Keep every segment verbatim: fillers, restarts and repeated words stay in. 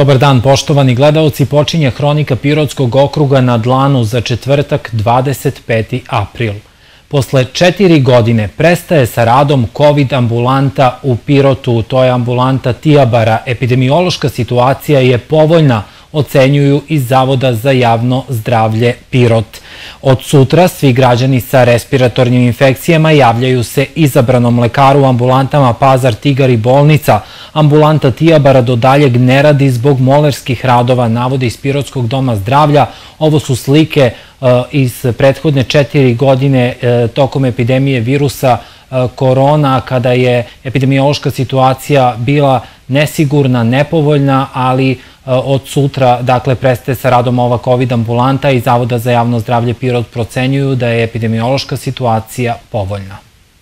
Dobar dan, poštovani gledaoci, počinje Hronika Pirotskog okruga na dlanu za četvrtak dvadeset peti april. Posle četiri godine prestaje sa radom kovid ambulanta u Pirotu, to je ambulanta Tijabara. Epidemiološka situacija je povoljna, ocenjuju iz Zavoda za javno zdravlje Pirot. Od sutra svi građani sa respiratornim infekcijama javljaju se izabranom lekaru u ambulantama Pazar, Tigar i bolnica. Ambulanta Tijabara do daljeg ne radi zbog molerskih radova, navode iz Pirotskog doma zdravlja. Ovo su slike iz prethodne četiri godine tokom epidemije virusa korona, kada je epidemiološka situacija bila nesigurna, nepovoljna, ali od sutra, dakle, prestaje sa radom ova kovid ambulanta i Zavoda za javno zdravlje Pirot procenjuju da je epidemiološka situacija povoljna.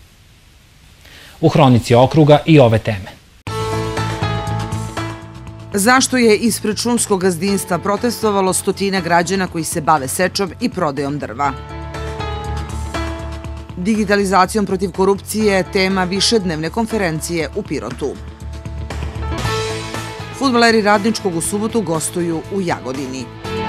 U Hronici okruga i ove teme. Zašto je ispred šumskog gazdinstva protestovalo stotina građana koji se bave sečom i prodajom drva? Digitalizacijom protiv korupcije je tema višednevne konferencije u Pirotu. Fudbaleri Radničkog u subotu gostuju u Jagodini.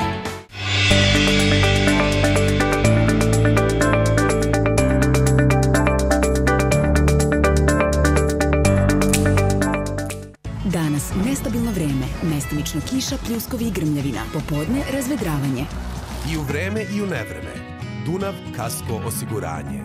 Danas nestabilno vreme, mestimično kiša, pljuskovi i grmljavina, popodne razvedravanje. I u vreme i u nevreme. Dunav Kasko osiguranje.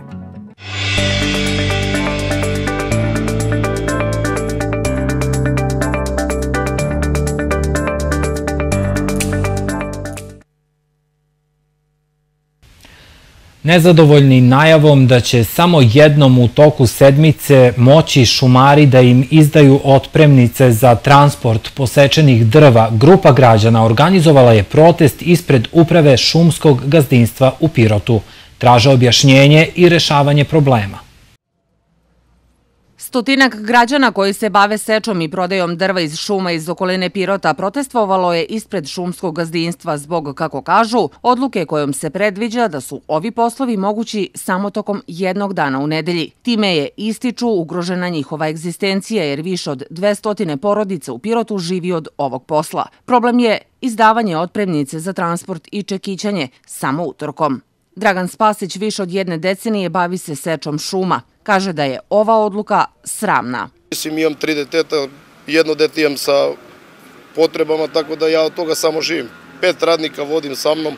Nezadovoljni najavom da će samo jednom u toku sedmice moći šumari da im izdaju otpremnice za transport posečenih drva, grupa građana organizovala je protest ispred uprave šumskog gazdinstva u Pirotu. Traže objašnjenje i rešavanje problema. Stotinak građana koji se bave sečom i prodajom drva iz šuma iz okoline Pirota protestvovalo je ispred šumskog gazdinstva zbog, kako kažu, odluke kojom se predviđa da su ovi poslovi mogući samo tokom jednog dana u nedelji. Time je, ističu, ugrožena njihova egzistencija jer više od dvesta porodica u Pirotu živi od ovog posla. Problem je izdavanje otpremnice za transport i čekićanje samo utorkom. Dragan Spasić više od jedne decenije bavi se sečom šuma. Kaže da je ova odluka sramna. Mislim, imam tri deteta, jedno dete imam sa potrebama, tako da ja od toga samo živim. Pet radnika vodim sa mnom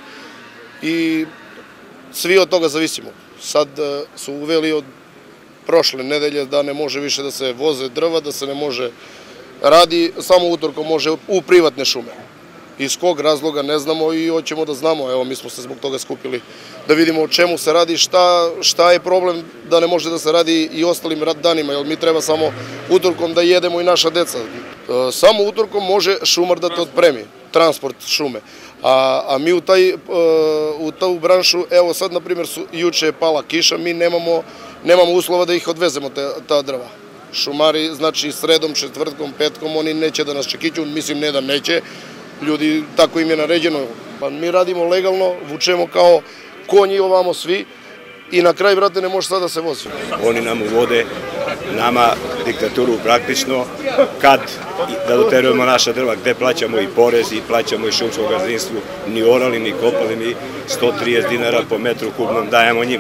i svi od toga zavisimo. Sad su uveli od prošle nedelje da ne može više da se voze drva, da se ne može radi, samo utorkom može u privatne šume. Iz kog razloga ne znamo i hoćemo da znamo. Evo, mi smo se zbog toga skupili da vidimo o čemu se radi, šta, šta je problem da ne može da se radi i ostalim danima, jer mi treba samo utorkom da jedemo i naša deca. Samo utorkom može šumar da te otpremi, transport šume. A, a mi u, taj, u tu branšu, evo sad, na primjer, su, juče je pala kiša, mi nemamo, nemamo uslova da ih odvezemo, te, ta drva. Šumari, znači, sredom, četvrtkom, petkom, oni neće da nas čekiću, mislim, ne da neće, ljudi, tako im je naređeno. Pa mi radimo legalno, vučemo kao konji ovamo svi i na kraj, brate, ne može sad da se vozi. Oni nam uvode, nama diktaturu praktično, kad da doterujemo naša drva, gde plaćamo i porez i plaćamo i šumsko gazdinstvu, ni orali, ni kopali, mi sto trideset dinara po metru kubnom dajemo njima.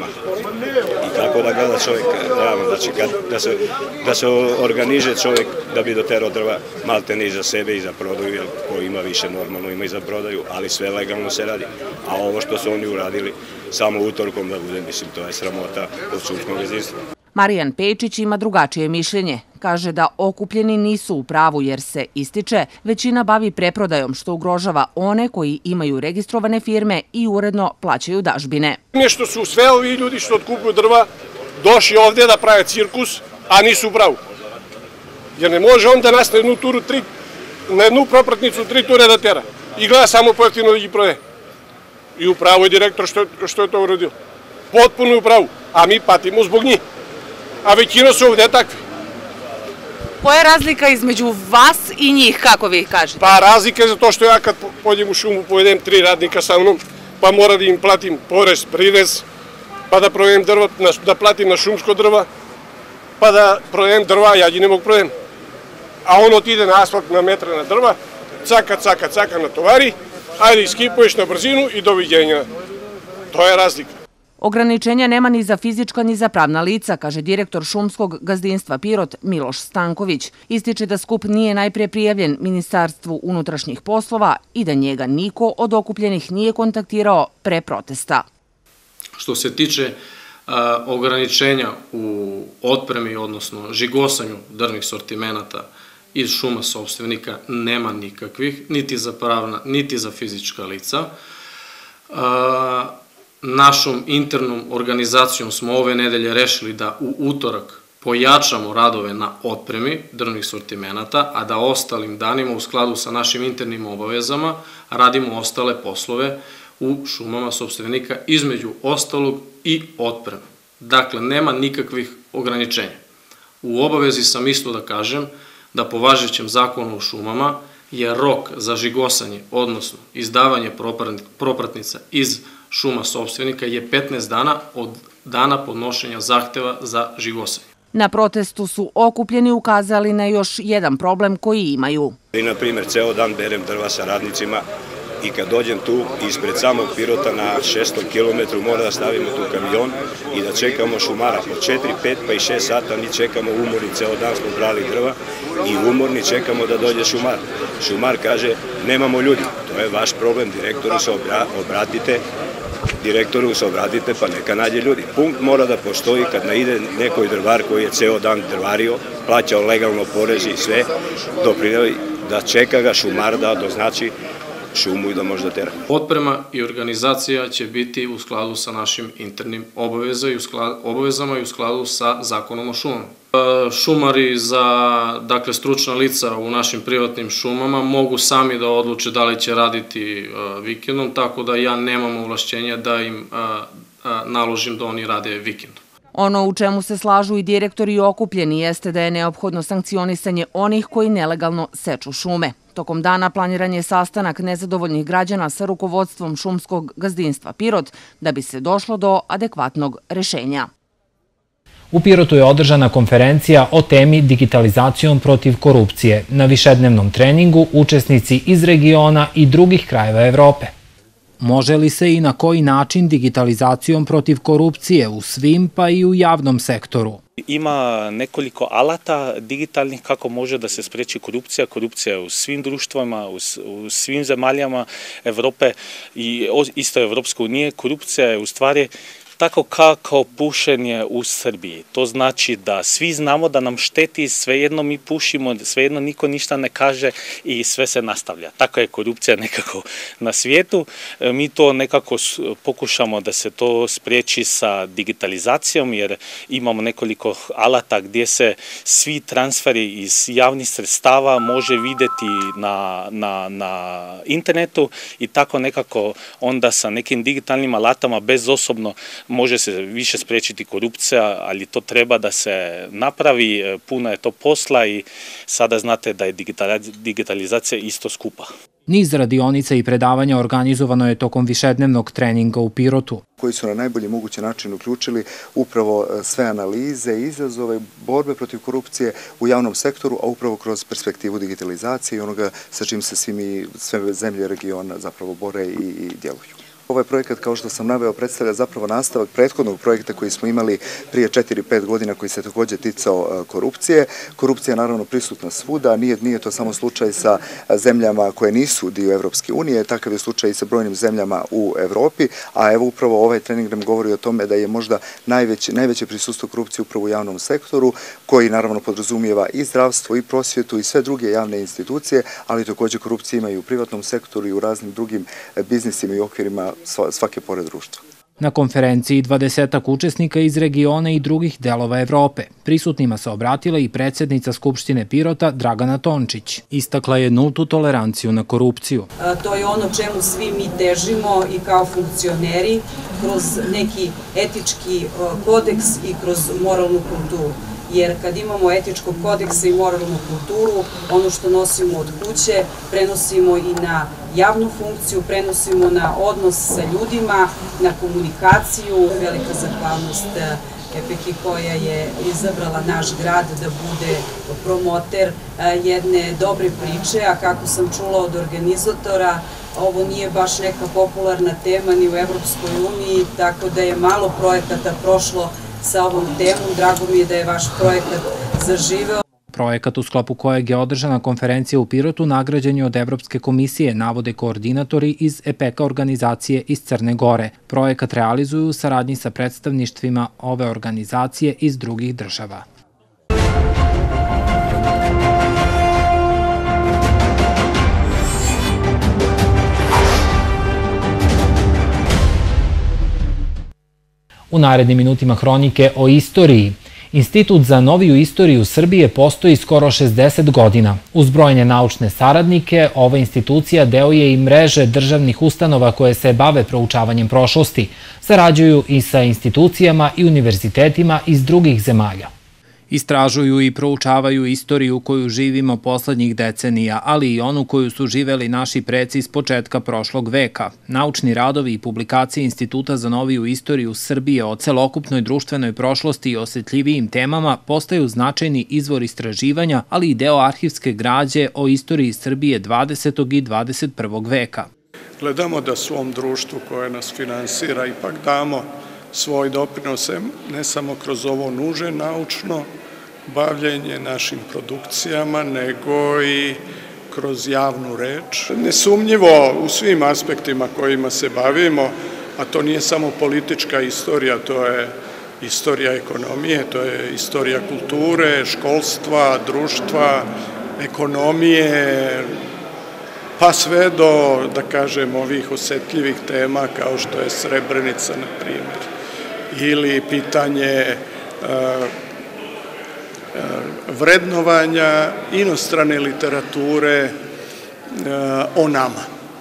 I tako da gleda čovjek, znači da se, da se organiže čovjek da bi doterao drva malte ne i za sebe i za prodaju, jer ko ima više normalno ima i za prodaju, ali sve legalno se radi. A ovo što su oni uradili samo utorkom da bude, mislim, to je sramota od šumskog gazdinstva. Marijan Pejčić ima drugačije mišljenje. Kaže da okupljeni nisu u pravu jer se, ističe, većina bavi preprodajom što ugrožava one koji imaju registrovane firme i uredno plaćaju dažbine. Nešto su sve ovi ljudi što otkupuju drva došli ovdje da prave cirkus, a nisu u pravu. Jer ne može on da nas na jednu turu, tri, na jednu propratnicu tri ture da tera i gleda samo pojeftino da ih prodaje. I u pravu je direktor što, što je to uradio. Potpuno je u pravu, a mi patimo zbog njih. A većina su ovdje takvi. Koja je razlika između vas i njih, kako vi kažete? Pa razlika je zato što ja kad pođem u šumu povedem tri radnika sa mnom, pa moram da im platim porez, prirez, pa da prodajem drva, da platim na šumsko drva, pa da prodajem drva, ja njih ne mogu prodajem. A on otide na asfalt na metre na drva, caka, caka, caka na tovari, ajde iskipuješ na brzinu i doviđenja. To je razlika. Ograničenja nema ni za fizička ni za pravna lica, kaže direktor šumskog gazdinstva Pirot Miloš Stanković. Ističe da skup nije najprije prijavljen Ministarstvu unutrašnjih poslova i da njega niko od okupljenih nije kontaktirao pre protesta. Što se tiče ograničenja u otpremi, odnosno žigosanju drvnih sortimenata iz šuma sopstvenika, nema nikakvih, niti za pravna, niti za fizička lica. Našom internom organizacijom smo ove nedelje rešili da u utorak pojačamo radove na otpremi drvnih sortimenata, a da ostalim danima u skladu sa našim internim obavezama radimo ostale poslove u šumama sopstvenika, između ostalog i otpreme. Dakle, nema nikakvih ograničenja. U obavezi sam isto da kažem da po važećem zakonu o šumama je rok za žigosanje, odnosno izdavanje propratnica iz šuma sopstvenika je petnaest dana od dana podnošenja zahteva za žigosanje. Na protestu su okupljeni ukazali na još jedan problem koji imaju. Na primjer, ceo dan berem drva sa radnicima i kad dođem tu ispred samog Pirota na šestom kilometru mora da stavimo tu kamion i da čekamo šumara po četiri, pet pa i šest sata. Mi čekamo umorni, ceo dan smo brali drva i umorni čekamo da dođe šumar. Šumar kaže nemamo ljudi, to je vaš problem, direktoru se obratite, direktoru se obratite pa neka nađe ljudi. Punkt mora da postoji kad naide nekoj drvar koji je ceo dan drvario, plaćao legalno porez i sve, doprinovi da čeka ga šumar da doznači šumu i da može da tera. Otprema i organizacija će biti u skladu sa našim internim obavezama i u skladu sa zakonom o šumama. Šumari za, dakle, stručna lica u našim privatnim šumama mogu sami da odluče da li će raditi vikendom, tako da ja nemam ovlašćenja da im naložim da oni rade vikendom. Ono u čemu se slažu i direktori i okupljeni jeste da je neophodno sankcionisanje onih koji nelegalno seču šume. Tokom dana planiran je sastanak nezadovoljnih građana sa rukovodstvom šumskog gazdinstva Pirot da bi se došlo do adekvatnog rešenja. U Pirotu je održana konferencija o temi digitalizacijom protiv korupcije. Na višednevnom treningu učesnici iz regiona i drugih krajeva Evrope. Može li se i na koji način digitalizacijom protiv korupcije u svim pa i u javnom sektoru? Ima nekoliko alata digitalnih kako može da se spreči korupcija. Korupcija je u svim društvima, u svim zemaljama Evrope i isto Evropske unije. Korupcija je u stvari tako kao pušenje u Srbiji. To znači da svi znamo da nam šteti, svejedno mi pušimo, svejedno niko ništa ne kaže i sve se nastavlja. Tako je korupcija nekako na svijetu. Mi to nekako pokušamo da se to spriječi sa digitalizacijom, jer imamo nekoliko alata gdje se svi transferi iz javnih sredstava može vidjeti na, na, na internetu i tako nekako onda sa nekim digitalnim alatama bezosobno može se više spriječiti korupcija, ali to treba da se napravi, puno je to posla i sada znate da je digitalizacija isto skupa. Niz radionica i predavanja organizovano je tokom višednevnog treninga u Pirotu, koji su na najbolji mogući način uključili upravo sve analize, izazove, borbe protiv korupcije u javnom sektoru, a upravo kroz perspektivu digitalizacije i onoga sa čim se sve zemlje regiona zapravo bore i djeluju. Ovaj projekat, kao što sam naveo, predstavlja zapravo nastavak prethodnog projekta koji smo imali prije četiri pet godina koji se također ticao korupcije. Korupcija je naravno prisutna svuda, nije, nije to samo slučaj sa zemljama koje nisu dio Evropske unije, takav je slučaj i sa brojnim zemljama u Evropi, a evo upravo ovaj trening nam govori o tome da je možda najveće, najveće prisustvo korupcije upravo u javnom sektoru, koji naravno podrazumijeva i zdravstvo, i prosvjetu, i sve druge javne institucije, ali također korupcije ima i u privatnom sektoru i u raznim drugim biznisima i okvirima svake pore društva. Na konferenciji dvadesetak učesnika iz regiona i drugih delova Evrope. Prisutnima se obratila i predsjednica Skupštine Pirota Dragana Tončić. Istakla je nultu toleranciju na korupciju. To je ono čemu svi mi težimo i kao funkcioneri kroz neki etički kodeks i kroz moralnu kulturu. Jer kad imamo etičkog kodeksa i moralnu kulturu, ono što nosimo od kuće, prenosimo i na javnu funkciju, prenosimo na odnos sa ljudima, na komunikaciju. Velika zahvalnost Epeki koja je izabrala naš grad da bude promoter jedne dobre priče, a kako sam čula od organizatora, ovo nije baš neka popularna tema ni u Evropskoj uniji, tako da je malo projekata prošlo sa ovom temom. Drago mi je da je vaš projekat zaživeo. Projekat u sklopu kojeg je održana konferencija u Pirotu nagrađen je od Evropske komisije, navode koordinatori iz EPEKA organizacije iz Crne Gore. Projekat realizuju u saradnji sa predstavništvima ove organizacije iz drugih država. U narednim minutima hronike o istoriji. Institut za noviju istoriju Srbije postoji skoro šezdeset godina. Uz brojne naučne saradnike, ova institucija deo je i mreže državnih ustanova koje se bave proučavanjem prošlosti. Sarađuju i sa institucijama i univerzitetima iz drugih zemalja. Istražuju i proučavaju istoriju koju živimo poslednjih decenija, ali i onu koju su živeli naši preci s početka prošlog veka. Naučni radovi i publikacije Instituta za noviju istoriju Srbije o celokupnoj društvenoj prošlosti i osetljivijim temama postaju značajni izvor istraživanja, ali i deo arhivske građe o istoriji Srbije dvadesetog i dvadeset prvog veka. Gledamo da svom društvu koje nas finansira ipak damo svoj doprinos, ne samo kroz ovo nuže naučno bavljenje našim produkcijama, nego i kroz javnu reč. Nesumnjivo u svim aspektima kojima se bavimo, a to nije samo politička istorija, to je istorija ekonomije, to je istorija kulture, školstva, društva, ekonomije, pa sve do, da kažem, ovih osetljivih tema kao što je Srebrenica, na primjer, ili pitanje vrednovanja inostrane literature o nama.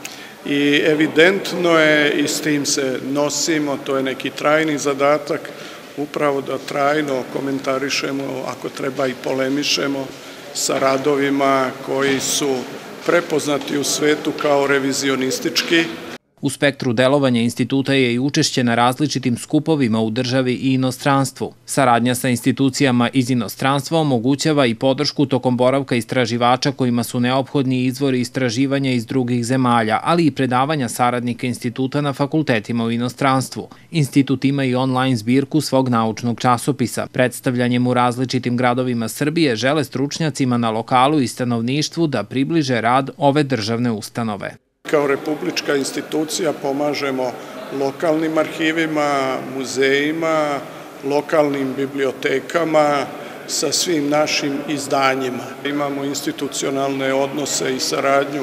I evidentno je, i s tim se nosimo, to je neki trajni zadatak, upravo da trajno komentarišemo, ako treba i polemišemo, sa radovima koji su prepoznati u svetu kao revizionistički. U spektru delovanja instituta je i učešće na različitim skupovima u državi i inostranstvu. Saradnja sa institucijama iz inostranstva omogućava i podršku tokom boravka istraživača kojima su neophodni izvori istraživanja iz drugih zemalja, ali i predavanja saradnika instituta na fakultetima u inostranstvu. Institut ima i online zbirku svog naučnog časopisa. Predstavljanjem u različitim gradovima Srbije žele stručnjacima na lokalu i stanovništvu da približe rad ove državne ustanove. Kao republička institucija pomažemo lokalnim arhivima, muzejima, lokalnim bibliotekama sa svim našim izdanjima. Imamo institucionalne odnose i saradnju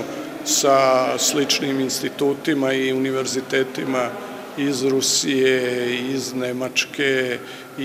sa sličnim institutima i univerzitetima iz Rusije, iz Nemačke,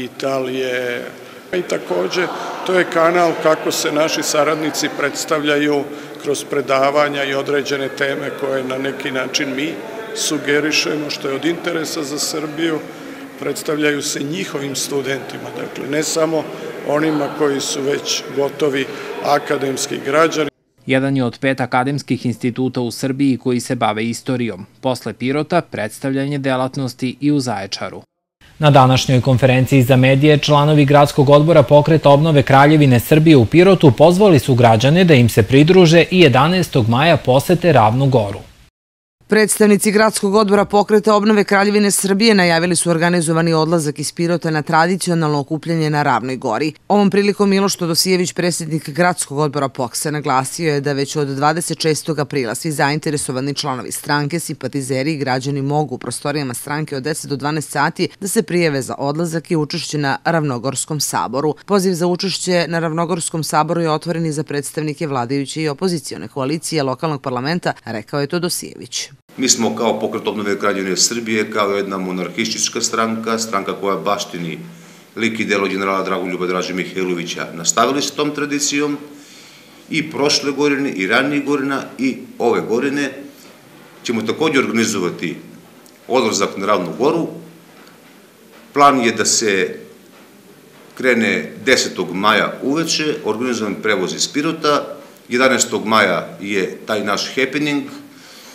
Italije. I takođe, to je kanal kako se naši saradnici predstavljaju kroz predavanja i određene teme koje na neki način mi sugerišemo, što je od interesa za Srbiju, predstavljaju se njihovim studentima, dakle ne samo onima koji su već gotovi akademski građani. Jedan je od pet akademskih instituta u Srbiji koji se bave istorijom. Posle Pirota, predstavljanje delatnosti i u Zaječaru. Na današnjoj konferenciji za medije članovi Gradskog odbora Pokreta obnove Kraljevine Srbije u Pirotu pozvali su građane da im se pridruže i jedanaestog maja posete Ravnu Goru. Predstavnici Gradskog odbora Pokreta obnove Kraljevine Srbije najavili su organizovani odlazak iz Pirota na tradicionalno okupljanje na Ravnoj Gori. Ovom prilikom Miloš Todosijević, predsjednik Gradskog odbora P O K S-a, naglasio je da već od dvadeset šestog aprila svi zainteresovani članovi stranke, simpatizeri i građani mogu u prostorijama stranke od deset do dvanaest sati da se prijave za odlazak i učešće na Ravnogorskom saboru. Poziv za učešće na Ravnogorskom saboru je otvoren i za predstavnike vladajuće i opozicione koalicije lokalnog parlamenta, rekao je Todosijević. Mi smo kao Pokret obnove Kraljevine Srbije, kao jedna monarhistička stranka, stranka koja baštini lik i delo generala Dragoljuba Draže Mihajlovića, nastavili s tom tradicijom i prošle godine, i ranije godina, i ove godine ćemo također organizovati odlazak na Ravnu Goru. Plan je da se krene desetog maja uveče, organizovan prevoz iz Pirota, jedanaestog maja je taj naš happening.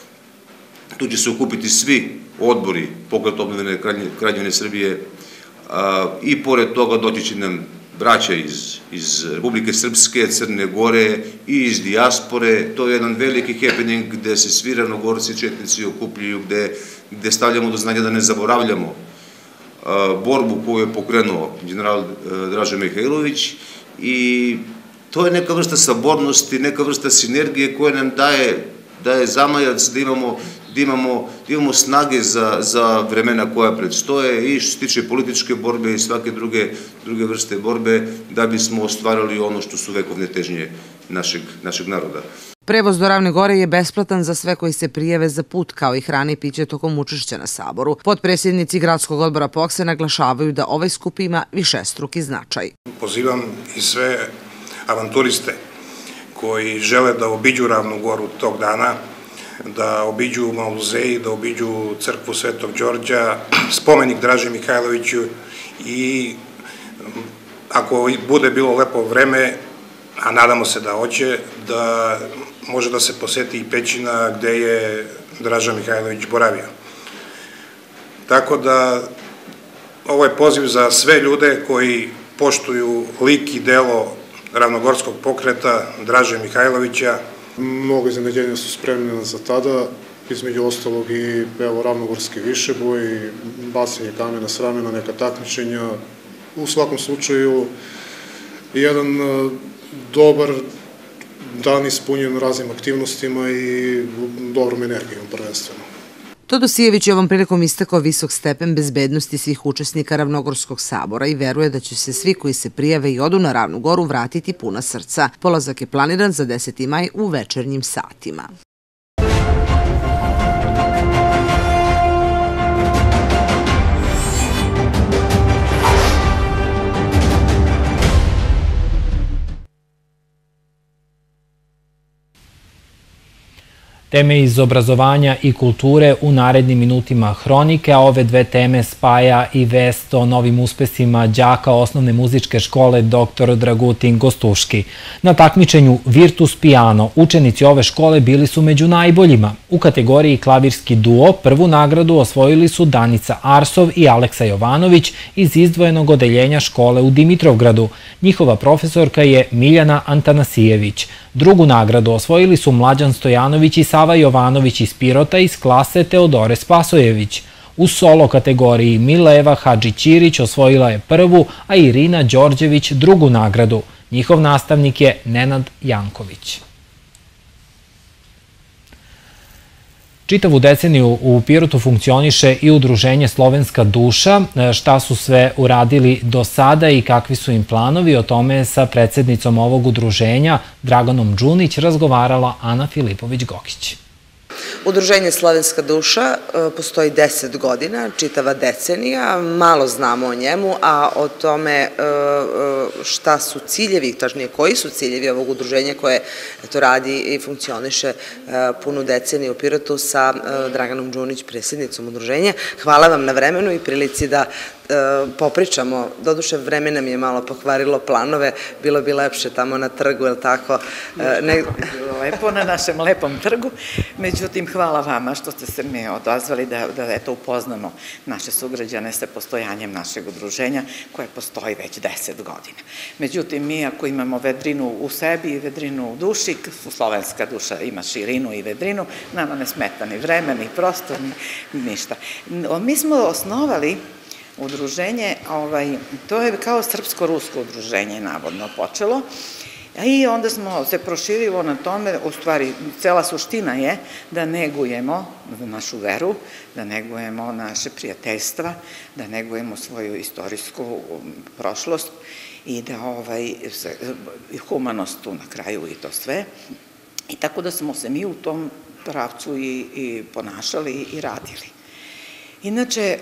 Tu će se okupiti svi odbori Pokreta obnove Kraljevine Srbije i pored toga doći će nam braća iz, iz Republike Srpske, Crne Gore i iz dijaspore. To je jedan veliki happening gde se svi ravnogorci, četnici okupljaju, gde, gde stavljamo do znanja da ne zaboravljamo borbu koju je pokrenuo general Draža Mihajlović i to je neka vrsta sabornosti, neka vrsta sinergije koja nam daje, daje zamajac da imamo, da imamo, da imamo snage za, za vremena koja predstoje i što se tiče političke borbe i svake druge, druge vrste borbe da bismo ostvarili ono što su vekovne težnje našeg, našeg naroda. Prevoz do Ravne Gore je besplatan za sve koji se prijave za put, kao i hrane i piće tokom učešća na saboru. Potpredsjednici Gradskog odbora P O K S-a naglašavaju da ovaj skup ima višestruki značaj. Pozivam i sve avanturiste koji žele da obiđu Ravnu Goru tog dana, da obiđu Mauzeji, da obiđu crkvu Svetog Đorđa, spomenik Draži Mihajloviću i ako bude bilo lepo vreme, a nadamo se da hoće, da može da se poseti i pećina gde je Draža Mihajlović boravio. Tako da ovo je poziv za sve ljude koji poštuju lik i delo ravnogorskog pokreta Draže Mihajlovića. Mnogo iznenađenja su spremljena za tada, između ostalog i evo ravnogorski višeboj, bacanje kamena s ramena, neka takmičenja. U svakom slučaju jedan dobar dan ispunjen raznim aktivnostima i dobrom energijom prvenstveno. Todosijević je ovom prilikom istakao visok stepen bezbednosti svih učesnika Ravnogorskog sabora i veruje da će se svi koji se prijave i odu na Ravnu Goru vratiti puna srca. Polazak je planiran za deseti maj u večernjim satima. Teme iz obrazovanja i kulture u narednim minutima hronike, a ove dve teme spaja i vest o novim uspesima đaka osnovne muzičke škole doktor Dragutin Gostuški. Na takmičenju Virtus Piano učenici ove škole bili su među najboljima. U kategoriji klavirski duo prvu nagradu osvojili su Danica Arsov i Aleksa Jovanović iz izdvojenog odeljenja škole u Dimitrovgradu. Njihova profesorka je Miljana Antanasijević. Drugu nagradu osvojili su Mlađan Stojanović i Sava Jovanović iz Pirota iz klase Teodore Spasojević. U solo kategoriji Mileva Hadži-Ćirić osvojila je prvu, a Irina Đorđević drugu nagradu. Njihov nastavnik je Nenad Janković. Čitavu deceniju u Pirotu funkcioniše i udruženje Slovenska duša. Šta su sve uradili do sada i kakvi su im planovi, o tome je sa predsednicom ovog udruženja, Draganom Đunić, razgovarala Ana Filipović-Gokić. Udruženje Slovenska duša postoji deset godina, čitava decenija, malo znamo o njemu, a o tome šta su ciljevi, tačnije koji su ciljevi ovog udruženja koje to radi i funkcioniše punu deceniju u Pirotu sa Draganom Đunić, predsjednicom udruženja. Hvala vam na vremenu i prilici da popričamo. Doduše, vreme nam je malo pokvarilo planove, bilo bi lepše tamo na trgu, je li tako? Bilo lepo na našem lepom trgu, međutim, hvala vama što ste se mi odazvali da eto upoznamo naše sugrađane sa postojanjem našeg udruženja koje postoji već deset godina. Međutim, mi ako imamo vedrinu u sebi i vedrinu u duši, slovenska duša ima širinu i vedrinu, nama ne smeta ni vreme, ni prostor, ni ništa. Mi smo osnovali udruženje, to je kao srpsko-rusko udruženje navodno počelo i onda smo se proširilo na tome, u stvari cela suština je da negujemo našu veru, da negujemo naše prijateljstva, da negujemo svoju istorijsku prošlost i da humanost tu na kraju i to sve. I tako da smo se mi u tom pravcu i ponašali i radili. Inače,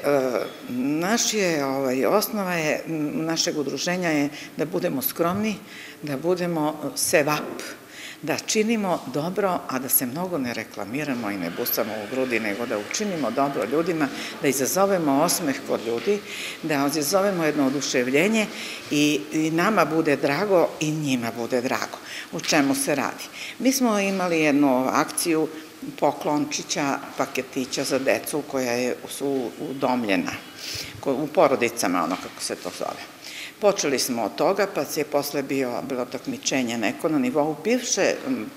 osnova je našeg udruženja je da budemo skromni, da budemo sevap, da činimo dobro, a da se mnogo ne reklamiramo i ne busamo u grudi, nego da učinimo dobro ljudima, da izazovemo osmeh kod ljudi, da izazovemo jedno oduševljenje i nama bude drago i njima bude drago. U čemu se radi? Mi smo imali jednu akciju poklončića, paketića za decu koja su udomljena. u porodicama, ono kako se to zove. Počeli smo od toga, pa se je posle bilo takmičenje neko na nivou bivše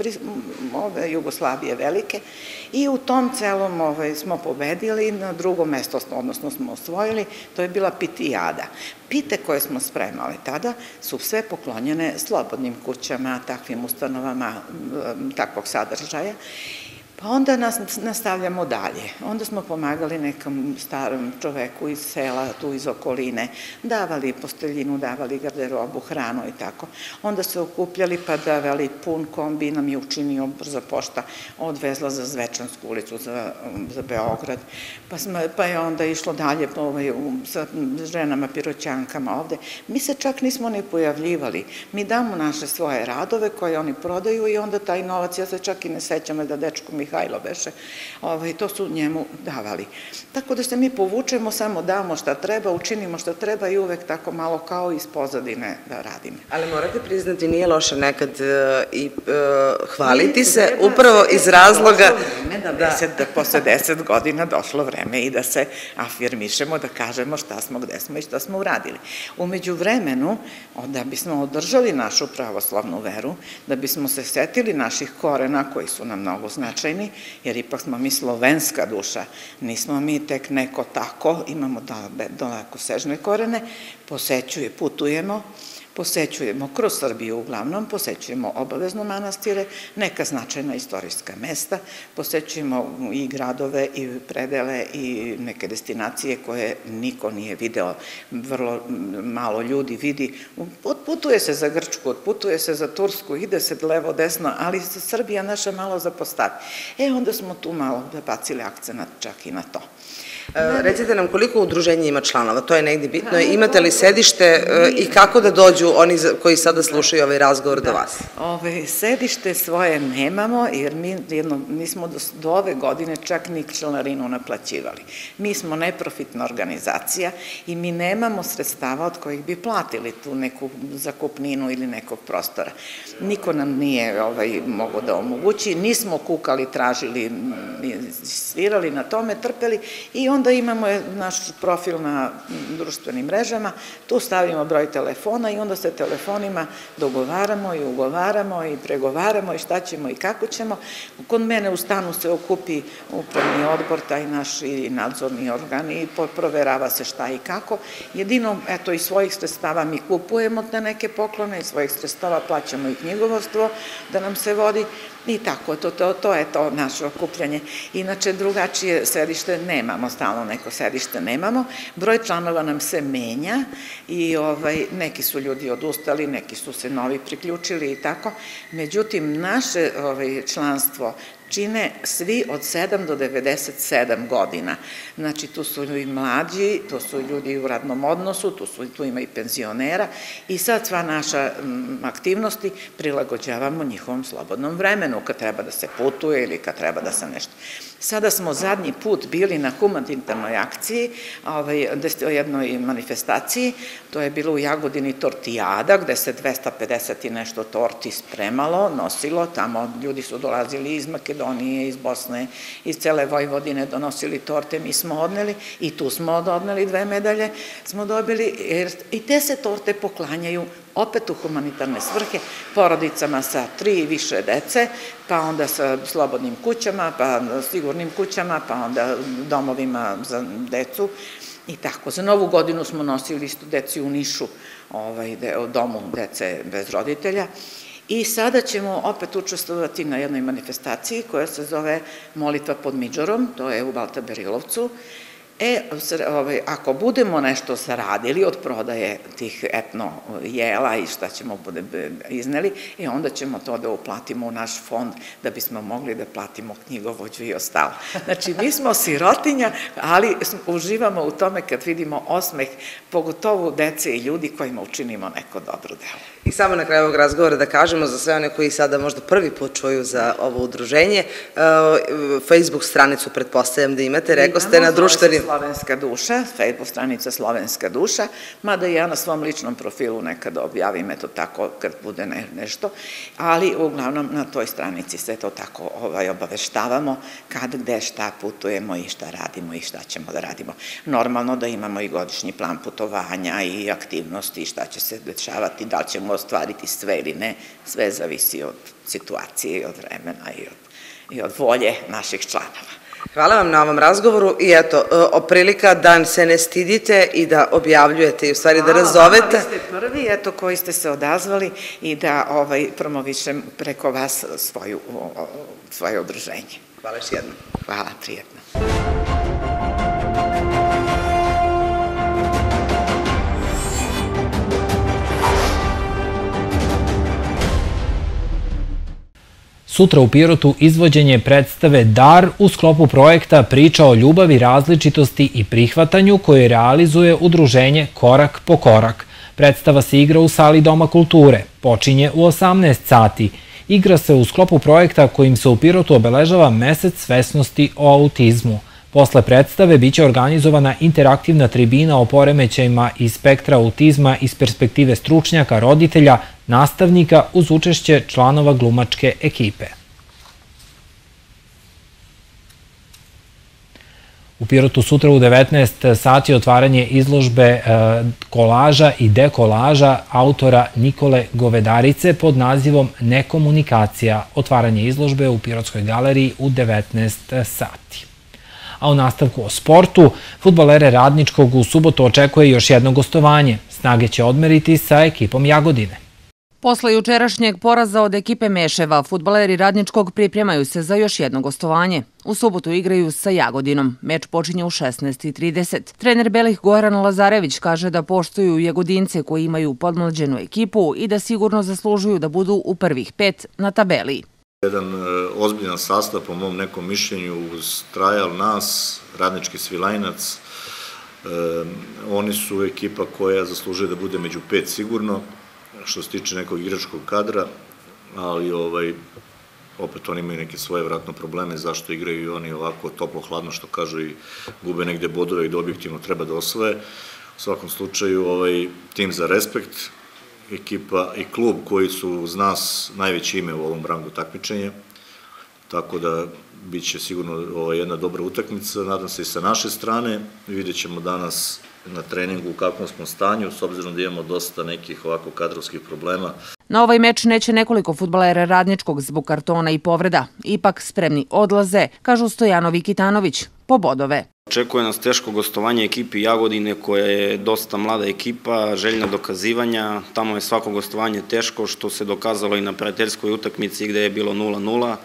ove Jugoslavije velike i u tom celom smo pobedili, na drugo mesto, odnosno smo osvojili, to je bila pitijada. Pite koje smo spremali tada su sve poklonjene slobodnim kućama, takvim ustanovama, takvog sadržaja. Pa onda nastavljamo dalje. Onda smo pomagali nekom starom čoveku iz sela, tu iz okoline, davali posteljinu, davali garderobu, hranu i tako. Onda se okupljali pa davali pun kombi, nam je učinio brza pošta, odvezla za Zvečansku ulicu, za Beograd. Pa je onda išlo dalje sa ženama, piroćankama ovde. Mi se čak nismo ni pojavljivali. Mi damo naše svoje radove koje oni prodaju i onda taj novac, ja se čak i ne sećam da dečko Mihajlo beše, to su njemu davali. Tako da se mi povučemo, samo damo šta treba, učinimo šta treba i uvek tako malo kao iz pozadine da radimo. Ali morate priznati, nije loše nekad i hvaliti se, upravo iz razloga da posle deset godina došlo vreme i da se afirmišemo, da kažemo šta smo, gde smo i šta smo uradili. Umeđu vremenu, da bismo održali našu pravoslavnu veru, da bismo se setili naših korena koji su nam mnogo značajni, jer ipak smo mi slovenska duša, nismo mi tek neko tako, imamo daleko sežne korene, posećuje, putujemo, posećujemo kroz Srbiju uglavnom, posećujemo obavezno manastire, neka značajna istorijska mesta, posećujemo i gradove i predele i neke destinacije koje niko nije video, vrlo malo ljudi vidi. Otputuje se za Grčku, otputuje se za Tursku, ide se levo, desno, ali se Srbija naša malo zapostavi. E, onda smo tu malo bacili akcenat čak i na to. Recite nam koliko udruženja ima članova, to je negdje bitno. Imate li sedište i kako da dođu oni koji sada slušaju ovaj razgovor do vas? Sedište svoje nemamo, jer mi smo do ove godine čak ni članarinu naplaćivali. Mi smo neprofitna organizacija i mi nemamo sredstava od kojih bi platili tu neku zakupninu ili nekog prostora. Niko nam nije mogao da omogući, nismo kukali, tražili, svirali na tome, trpeli i onda imamo naš profil na društvenim mrežama, tu stavimo broj telefona i onda se telefonima dogovaramo i ugovaramo i pregovaramo i šta ćemo i kako ćemo. Kod mene u stanu se okupi upravni odbor, taj naš i nadzorni organ i proverava se šta i kako. Jedino, eto, iz svojih sredstava mi kupujemo te neke poklone, iz svojih sredstava plaćamo i knjigovodstvo da nam se vodi i tako, to je to naše okupljanje. Inače, drugačije sedište nemamo, stalno neko sedište nemamo. Broj članova nam se menja i neki su ljudi odustali, neki su se novi priključili i tako. Međutim, naše članstvo čine svi od sedam do devedeset sedam godina. Znači, tu su i mlađi, tu su ljudi u radnom odnosu, tu ima i penzionera i sad sva naša aktivnosti prilagođavamo njihovom slobodnom vremenu, kad treba da se putuje ili kad treba da se nešto. Sada smo zadnji put bili na humanitarnoj akciji, o jednoj manifestaciji, to je bilo u Jagodini tortijada, gde se dvesta pedeset i nešto torti spremalo, nosilo, tamo ljudi su dolazili iz Makedonije, iz Bosne, iz cele Vojvodine, donosili torte, mi smo odneli i tu smo odneli dve medalje, smo dobili, i te se torte poklanjaju opet u humanitarne svrhe, porodicama sa tri i više dece, pa onda sa slobodnim kućama, pa sigurnim kućama, pa onda domovima za decu i tako. Za Novu godinu smo nosili isto deci u Nišu, u domu dece bez roditelja. I sada ćemo opet učestvovati na jednoj manifestaciji koja se zove Molitva pod Midžorom, to je u Baltaberilovcu. E, ako budemo nešto zaradili od prodaje tih etno jela i šta ćemo izneli, e onda ćemo to da uplatimo u naš fond da bismo mogli da platimo knjigovođu i ostalo. Znači, mi smo sirotinja, ali uživamo u tome kad vidimo osmeh, pogotovo dece i ljudi kojima učinimo neko dobro delo. I samo na kraju ovog razgovora da kažemo za sve one koji sada možda prvi put čuju za ovo udruženje, Facebook stranicu pretpostavljam da imate, rekao ste na društvenim... Slovenska duša, Facebook stranica Slovenska duša, mada ja na svom ličnom profilu nekada objavim, eto tako, kad bude nešto, ali uglavnom na toj stranici sve to tako obaveštavamo kad, gde, šta putujemo i šta radimo i šta ćemo da radimo. Normalno da imamo i godišnji plan putovanja i aktivnosti i šta će se dešavati, da li ćemo ostvariti sve ili ne, sve zavisi od situacije i od vremena i od, i od volje naših članova. Hvala vam na ovom razgovoru i eto, prilika da se ne stidite i da objavljujete i u stvari da razovete. Hvala, vi ste prvi, eto, koji ste se odazvali i da promovišem preko vas svoje udruženje. Hvala još jednom. Hvala, prijetno. Sutra u Pirotu izvođenje predstave Dar u sklopu projekta Priča o ljubavi, različitosti i prihvatanju koje realizuje udruženje Korak po korak. Predstava se igra u sali Doma kulture. Počinje u osamnaest sati. Igra se u sklopu projekta kojim se u Pirotu obeležava mesec svesnosti o autizmu. Posle predstave biće organizovana interaktivna tribina o poremećajima iz spektra autizma iz perspektive stručnjaka, roditelja, nastavnika uz učešće članova glumačke ekipe. U Pirotu sutra u devetnaest sati otvaranje izložbe kolaža i dekolaža autora Nikole Govedarice pod nazivom Nekomunikacija. Otvaranje izložbe u Pirotskoj galeriji u devetnaest sati. A u nastavku o sportu, fudbalere Radničkog u subotu očekuje još jedno gostovanje. Snage će odmeriti sa ekipom Jagodine. Posle jučerašnjeg poraza od ekipe Meševa, fudbaleri Radničkog pripremaju se za još jedno gostovanje. U subotu igraju sa Jagodinom. Meč počinje u šesnaest i trideset. Trener Belih Goran Lazarević kaže da poštuju Jagodince koji imaju podmlađenu ekipu i da sigurno zaslužuju da budu u prvih pet na tabeli. Jedan ozbiljan sastav, po mom nekom mišljenju, uz Trajal, nas, Radnički Svilajnac. Oni su ekipa koja zaslužuje da bude među pet sigurno, što se tiče nekog igračkog kadra, ali opet oni imaju neke svoje vratno probleme, zašto igraju i oni ovako toplo-hladno, što kažu, i gube negde bodove i da objektivno treba da osvoje. U svakom slučaju, tim za respekt, ekipa i klub koji su uz nas najveće ime u ovom rangu takmičenja, tako da bit će sigurno jedna dobra utakmica, nadam se i sa naše strane. Vidjet ćemo danas na treningu u kakvom smo stanju, s obzirom da imamo dosta nekih ovako kadrovskih problema. Na ovaj meč neće nekoliko fudbalera Radničkog zbog kartona i povreda. Ipak spremni odlaze, kažu Stojanov i Kitanović, po bodove. Očekuje nas teško gostovanje ekipi Jagodine, koja je dosta mlada ekipa, željna dokazivanja. Tamo je svako gostovanje teško, što se dokazalo i na prijateljskoj utakmici gde je bilo nula nula.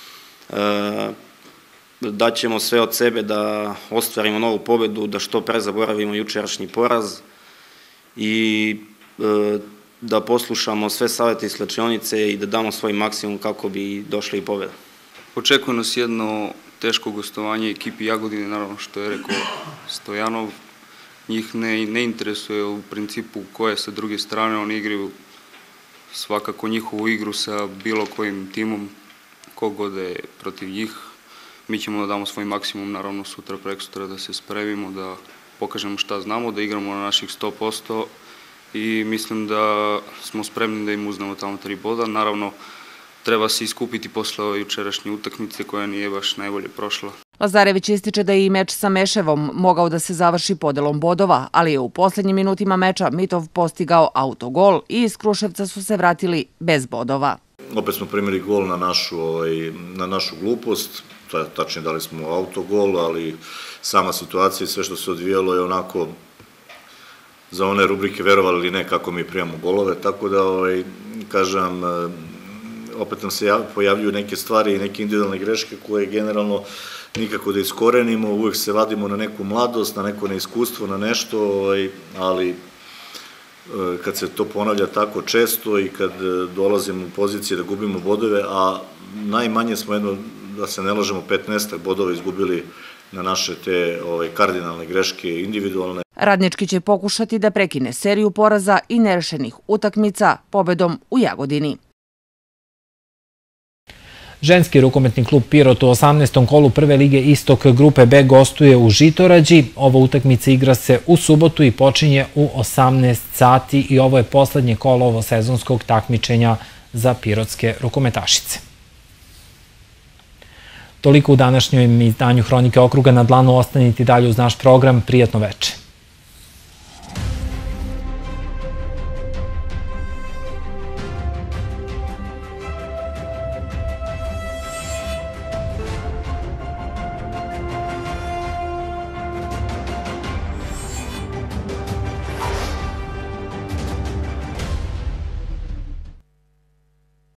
Daćemo sve od sebe da ostvarimo novu pobedu, da što pre zaboravimo jučerašnji poraz i da poslušamo sve savete iz slačionice i da damo svoj maksimum kako bi došli i pobeda. Očekuje nas jedno teško gostovanje ekipi Jagodine, naravno što je rekao Stojanov. Njih ne interesuje u principu ko je sa druge strane, oni igraju svakako njihovu igru sa bilo kojim timom, kogod je protiv njih. Mi ćemo da damo svoj maksimum, naravno sutra, preksutra, da se spremimo, da pokažemo šta znamo, da igramo na naših sto posto i mislim da smo spremni da im uznemo tamo tri boda. Naravno, treba se iskupiti posle ove jučerašnje utakmice koja nije baš najbolje prošla. Lazarević ističe da je i meč sa Meševom mogao da se završi podelom bodova, ali je u poslednjim minutima meča Mitov postigao autogol i iz Kruševca su se vratili bez bodova. Opet smo primili gol na našu glupost, tačnije dali smo autogol, ali sama situacija i sve što se odvijalo je onako za one rubrike verovali ili ne kako mi primamo golove, tako da, kažem, opet nam se pojavljuju neke stvari i neke individualne greške koje generalno nikako da iskorenimo, uvek se vadimo na neku mladost, na neko neiskustvo, na nešto, ali kad se to ponavlja tako često i kad dolazimo u pozicije da gubimo bodove, a najmanje smo jedno, da se ne lažemo, petnaest bodova izgubili na naše te kardinalne greške individualne. Radnički će pokušati da prekine seriju poraza i nerešenih utakmica pobedom u Jagodini. Ženski rukometni klub Pirot u osamnaestom kolu prve lige Istok grupe B gostuje u Žitorađi. Ova utakmica igra se u subotu i počinje u osamnaest sati i ovo je poslednje kolo ovo sezonskog takmičenja za pirotske rukometašice. Toliko u današnjem izdanju Hronike okruga. Na dlanu ostanite dalje uz naš program. Prijatno veče.